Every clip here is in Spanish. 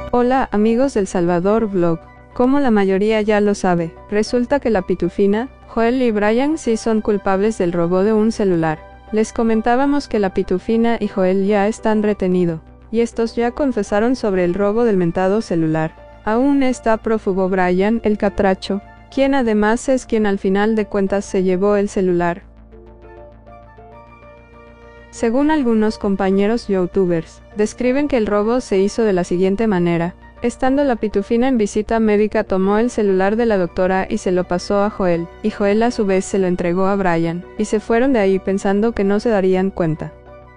Hola amigos del Salvador Vlog. Como la mayoría ya lo sabe, resulta que la Pitufina, Joel y Brian sí son culpables del robo de un celular. Les comentábamos que la Pitufina y Joel ya están retenidos, y estos ya confesaron sobre el robo del mentado celular. Aún está prófugo Brian, el catracho, quien además es quien al final de cuentas se llevó el celular. Según algunos compañeros youtubers, describen que el robo se hizo de la siguiente manera. Estando la Pitufina en visita médica tomó el celular de la doctora y se lo pasó a Joel, y Joel a su vez se lo entregó a Brian, y se fueron de ahí pensando que no se darían cuenta.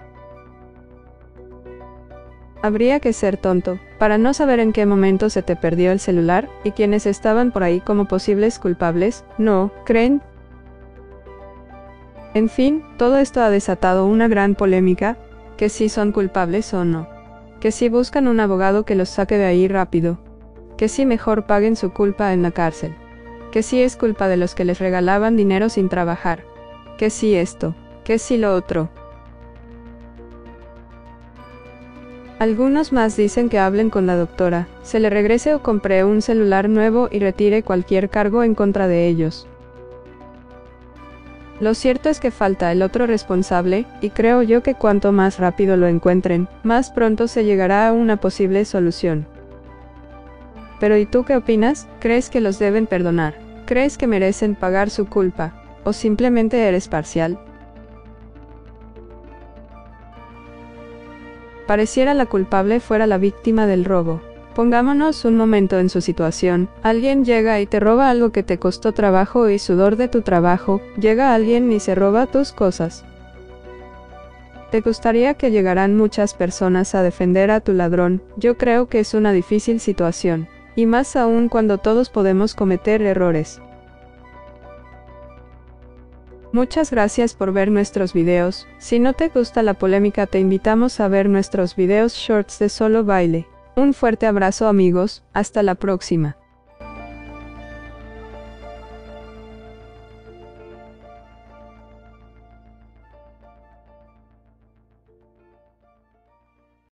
Habría que ser tonto, para no saber en qué momento se te perdió el celular, y quienes estaban por ahí como posibles culpables, ¿no creen? En fin, todo esto ha desatado una gran polémica, que si son culpables o no. Que si buscan un abogado que los saque de ahí rápido. Que si mejor paguen su culpa en la cárcel. Que si es culpa de los que les regalaban dinero sin trabajar. Que si esto, que si lo otro. Algunos más dicen que hablen con la doctora, se le regrese o compre un celular nuevo y retire cualquier cargo en contra de ellos. Lo cierto es que falta el otro responsable, y creo yo que cuanto más rápido lo encuentren, más pronto se llegará a una posible solución. Pero ¿y tú qué opinas? ¿Crees que los deben perdonar? ¿Crees que merecen pagar su culpa? ¿O simplemente eres parcial? Pareciera la culpable fuera la víctima del robo. Pongámonos un momento en su situación. Alguien llega y te roba algo que te costó trabajo y sudor de tu trabajo. Llega alguien y se roba tus cosas. ¿Te gustaría que llegaran muchas personas a defender a tu ladrón? Yo creo que es una difícil situación. Y más aún cuando todos podemos cometer errores. Muchas gracias por ver nuestros videos. Si no te gusta la polémica te invitamos a ver nuestros videos shorts de solo baile. Un fuerte abrazo amigos, hasta la próxima.